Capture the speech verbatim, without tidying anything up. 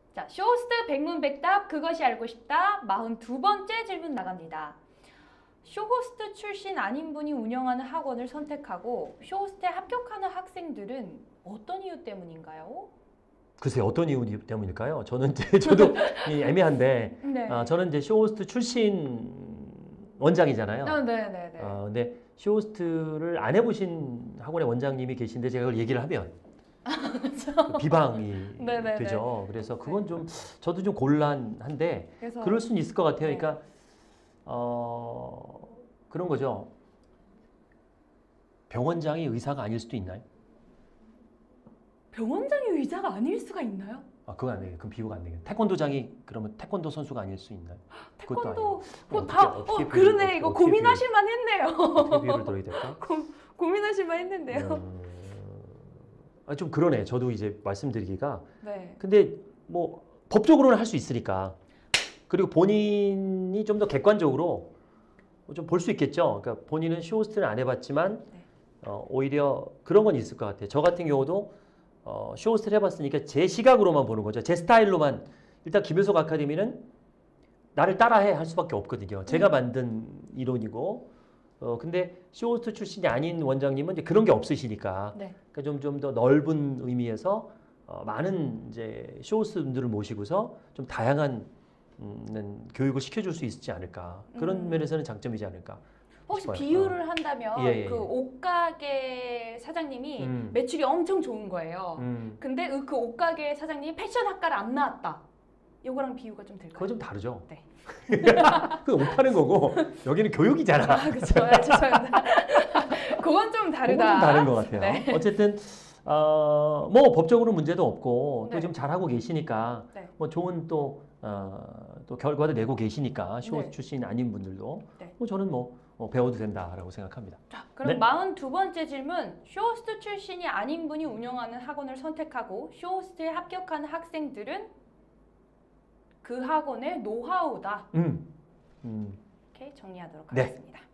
자, 쇼호스트 백문백답 그것이 알고 싶다. 사십이 번째 질문 나갑니다. 쇼호스트 출신 아닌 분이 운영하는 학원을 선택하고 쇼호스트에 합격하는 학생들은 어떤 이유 때문인가요? 글쎄요, 어떤 이유 때문일까요? 저는 이제 저도 이 애매한데 네. 아, 저는 이제 쇼호스트 출신 원장이잖아요. 아, 네네네. 어, 근데 쇼호스트를 안 해보신 학원의 원장님이 계신데 제가 그걸 얘기를 하면 그 비방이 네네네. 되죠. 그래서 그건 좀 저도 좀 곤란한데 그래서 그럴 수는 있을 것 같아요. 네. 그러니까 어, 그런 거죠. 병원장이 의사가 아닐 수도 있나요? 병원장이 의사가 아닐 수가 있나요? 아, 그건 안 되겠. 그럼 비교가 안 되겠. 태권도장이 그러면 태권도 선수가 아닐 수 있나요? 그것도 태권도 아니고. 뭐 어떻게- 다 어떻게 어, 비율- 그러네. 어떻게- 이거 어떻게 고민하실만 했네요. 어떻게 비율을 들어야 될까? 고, 고민하실만 했는데요. 음, 아, 좀 그러네. 저도 이제 말씀드리기가. 네. 근데 뭐 법적으로는 할 수 있으니까. 그리고 본인이 좀 더 객관적으로 좀 볼 수 있겠죠. 그러니까 본인은 쇼호스트는 안 해봤지만 네. 어, 오히려 그런 건 있을 것 같아요. 저 같은 경우도 어, 쇼호스트를 해봤으니까 제 시각으로만 보는 거죠. 제 스타일로만. 일단 김효석 아카데미는 나를 따라해 할 수밖에 없거든요. 제가 음. 만든 이론이고. 어, 근데 쇼호스트 출신이 아닌 원장님은 이제 그런 게 없으시니까. 네. 그러니까 좀 좀 더 넓은 의미에서 어, 많은 이제 쇼호스트분들을 모시고서 좀 다양한 음, 교육을 시켜줄 수 있지 않을까. 그런 음. 면에서는 장점이지 않을까. 혹시 싶어요. 비유를 한다면 예, 예, 그 예. 옷가게 사장님이 음. 매출이 엄청 좋은 거예요. 음, 근데 그- 그 옷가게 사장님이 패션 학과를 안 나왔다. 이거랑 비유가 좀 될까요? 그거 좀 다르죠. 네. 그건 옷 파는 거고 여기는 교육이잖아. 아, 그렇죠. 아, 죄송합니다. 그건 좀 다르다. 그건 좀 다른 것 같아요. 네. 어쨌든 어, 뭐 법적으로 문제도 없고 네. 또 좀 잘하고 계시니까 네. 뭐 좋은 또, 어, 또 결과도 내고 계시니까 쇼호스 네. 출신 아닌 분들도 네. 뭐 저는 뭐 어, 배워도 된다라고 생각합니다. 자, 그럼 네. 사십이 번째 질문. 쇼호스트 출신이 아닌 분이 운영하는 학원을 선택하고 쇼호스트에 합격하는 학생들은 그 학원의 노하우다. 음, 음. 이렇게 정리하도록 네. 하겠습니다.